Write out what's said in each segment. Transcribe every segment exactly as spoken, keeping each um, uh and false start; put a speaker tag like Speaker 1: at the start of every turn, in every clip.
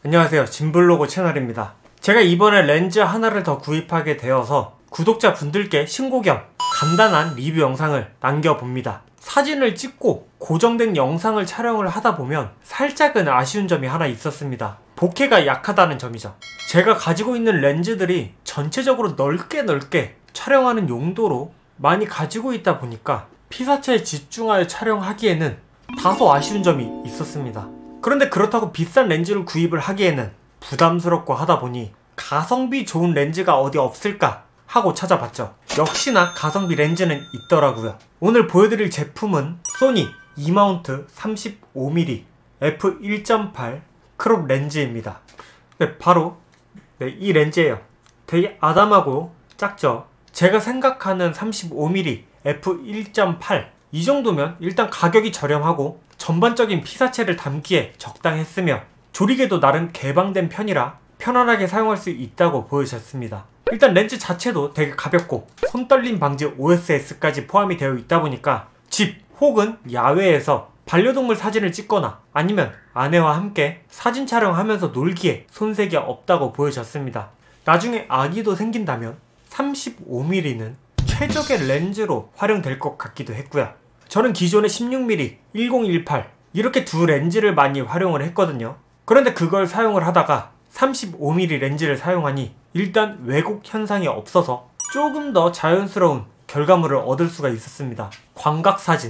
Speaker 1: 안녕하세요, 진블로그 채널입니다. 제가 이번에 렌즈 하나를 더 구입하게 되어서 구독자분들께 신고 겸 간단한 리뷰 영상을 남겨봅니다. 사진을 찍고 고정된 영상을 촬영을 하다 보면 살짝은 아쉬운 점이 하나 있었습니다. 보케가 약하다는 점이죠. 제가 가지고 있는 렌즈들이 전체적으로 넓게 넓게 촬영하는 용도로 많이 가지고 있다 보니까 피사체에 집중하여 촬영하기에는 다소 아쉬운 점이 있었습니다. 그런데 그렇다고 비싼 렌즈를 구입을 하기에는 부담스럽고 하다 보니 가성비 좋은 렌즈가 어디 없을까 하고 찾아봤죠. 역시나 가성비 렌즈는 있더라고요. 오늘 보여드릴 제품은 소니 E마운트 삼십오 밀리미터 에프 일 점 팔 크롭 렌즈입니다. 네, 바로 네, 이 렌즈예요. 되게 아담하고 작죠. 제가 생각하는 삼십오 밀리미터 에프 일 점 팔 이 정도면 일단 가격이 저렴하고 전반적인 피사체를 담기에 적당했으며 조리개도 나름 개방된 편이라 편안하게 사용할 수 있다고 보여졌습니다. 일단 렌즈 자체도 되게 가볍고 손떨림 방지 오 에스 에스까지 포함이 되어 있다 보니까 집 혹은 야외에서 반려동물 사진을 찍거나 아니면 아내와 함께 사진 촬영하면서 놀기에 손색이 없다고 보여졌습니다. 나중에 아기도 생긴다면 삼십오 밀리미터는 최적의 렌즈로 활용될 것 같기도 했고요. 저는 기존의 십육 밀리미터, 천십팔 이렇게 두 렌즈를 많이 활용을 했거든요. 그런데 그걸 사용을 하다가 삼십오 밀리미터 렌즈를 사용하니 일단 왜곡 현상이 없어서 조금 더 자연스러운 결과물을 얻을 수가 있었습니다. 광각 사진,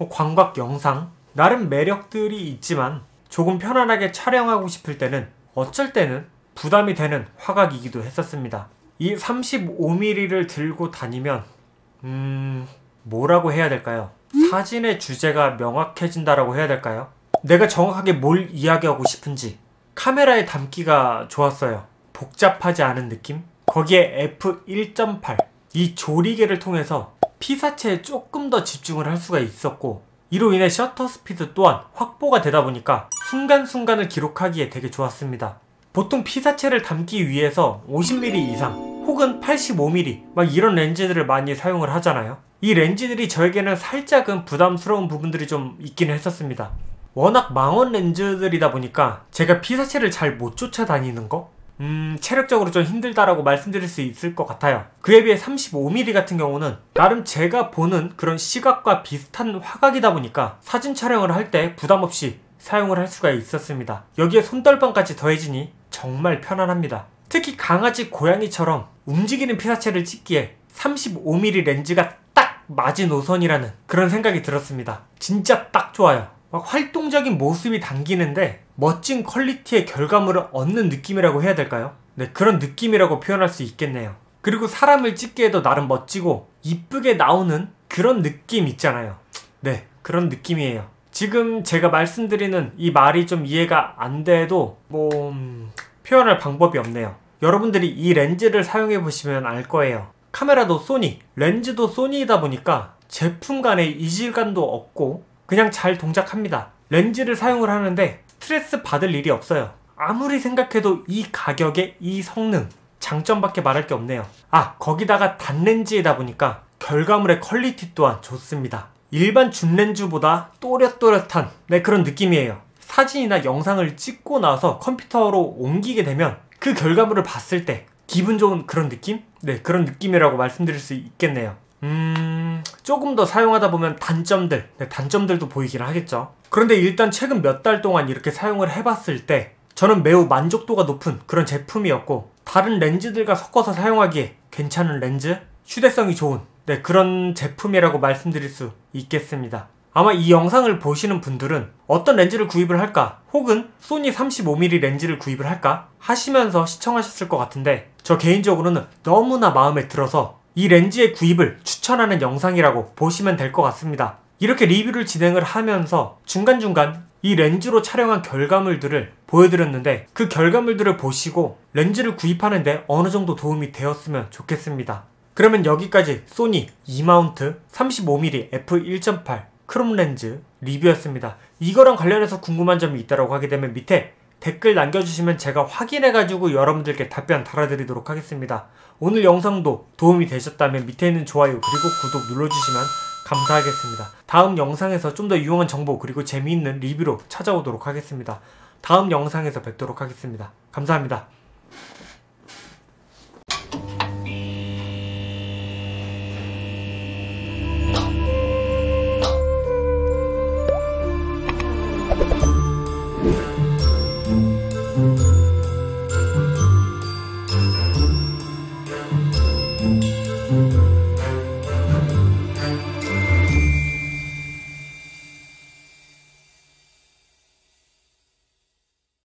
Speaker 1: 광각 영상 나름 매력들이 있지만 조금 편안하게 촬영하고 싶을 때는 어쩔 때는 부담이 되는 화각이기도 했었습니다. 이 삼십오 밀리미터를 들고 다니면 음... 뭐라고 해야 될까요? 사진의 주제가 명확해진다라고 해야 될까요? 내가 정확하게 뭘 이야기하고 싶은지 카메라에 담기가 좋았어요. 복잡하지 않은 느낌? 거기에 에프 일 점 팔 이 조리개를 통해서 피사체에 조금 더 집중을 할 수가 있었고 이로 인해 셔터 스피드 또한 확보가 되다 보니까 순간순간을 기록하기에 되게 좋았습니다. 보통 피사체를 담기 위해서 오십 밀리미터 이상 혹은 팔십오 밀리미터 막 이런 렌즈들을 많이 사용을 하잖아요. 이 렌즈들이 저에게는 살짝은 부담스러운 부분들이 좀 있긴 했었습니다. 워낙 망원 렌즈들이다 보니까 제가 피사체를 잘 못 쫓아다니는 거? 음... 체력적으로 좀 힘들다라고 말씀드릴 수 있을 것 같아요. 그에 비해 삼십오 밀리미터 같은 경우는 나름 제가 보는 그런 시각과 비슷한 화각이다 보니까 사진 촬영을 할 때 부담없이 사용을 할 수가 있었습니다. 여기에 손떨방까지 더해지니 정말 편안합니다. 특히 강아지, 고양이처럼 움직이는 피사체를 찍기에 삼십오 밀리미터 렌즈가 딱 마지노선이라는 그런 생각이 들었습니다. 진짜 딱 좋아요. 막 활동적인 모습이 담기는데 멋진 퀄리티의 결과물을 얻는 느낌이라고 해야 될까요? 네, 그런 느낌이라고 표현할 수 있겠네요. 그리고 사람을 찍기에도 나름 멋지고 이쁘게 나오는 그런 느낌 있잖아요. 네, 그런 느낌이에요. 지금 제가 말씀드리는 이 말이 좀 이해가 안 돼도 뭐... 음... 표현할 방법이 없네요. 여러분들이 이 렌즈를 사용해보시면 알 거예요. 카메라도 소니, 렌즈도 소니이다 보니까 제품 간의 이질감도 없고 그냥 잘 동작합니다. 렌즈를 사용을 하는데 스트레스 받을 일이 없어요. 아무리 생각해도 이 가격에 이 성능, 장점밖에 말할 게 없네요. 아, 거기다가 단렌즈이다 보니까 결과물의 퀄리티 또한 좋습니다. 일반 줌렌즈보다 또렷또렷한 네, 그런 느낌이에요. 사진이나 영상을 찍고 나서 컴퓨터로 옮기게 되면 그 결과물을 봤을 때 기분 좋은 그런 느낌? 네, 그런 느낌이라고 말씀드릴 수 있겠네요. 음... 조금 더 사용하다 보면 단점들, 네, 단점들도 보이긴 하겠죠. 그런데 일단 최근 몇 달 동안 이렇게 사용을 해봤을 때 저는 매우 만족도가 높은 그런 제품이었고 다른 렌즈들과 섞어서 사용하기에 괜찮은 렌즈, 휴대성이 좋은 네, 그런 제품이라고 말씀드릴 수 있겠습니다. 아마 이 영상을 보시는 분들은 어떤 렌즈를 구입을 할까 혹은 소니 삼십오 밀리미터 렌즈를 구입을 할까 하시면서 시청하셨을 것 같은데 저 개인적으로는 너무나 마음에 들어서 이 렌즈의 구입을 추천하는 영상이라고 보시면 될 것 같습니다. 이렇게 리뷰를 진행을 하면서 중간중간 이 렌즈로 촬영한 결과물들을 보여드렸는데 그 결과물들을 보시고 렌즈를 구입하는데 어느 정도 도움이 되었으면 좋겠습니다. 그러면 여기까지 소니 E마운트 삼십오 밀리미터 에프 일 점 팔 크롭 렌즈 리뷰였습니다. 이거랑 관련해서 궁금한 점이 있다고 하게 되면 밑에 댓글 남겨주시면 제가 확인해가지고 여러분들께 답변 달아드리도록 하겠습니다. 오늘 영상도 도움이 되셨다면 밑에 있는 좋아요 그리고 구독 눌러주시면 감사하겠습니다. 다음 영상에서 좀 더 유용한 정보 그리고 재미있는 리뷰로 찾아오도록 하겠습니다. 다음 영상에서 뵙도록 하겠습니다. 감사합니다.